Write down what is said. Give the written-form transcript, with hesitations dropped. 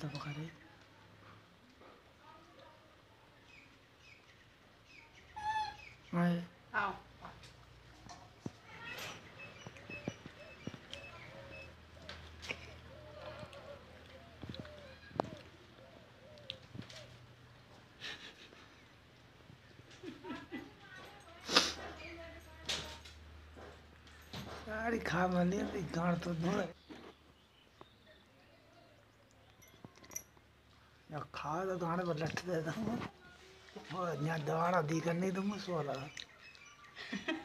तो पकड़े आओ सारी खा मली गाड़ तो धो या खा तो गाने पर लट दे दूँ और यहाँ दवाड़ा दी करनी तो मुझे वाला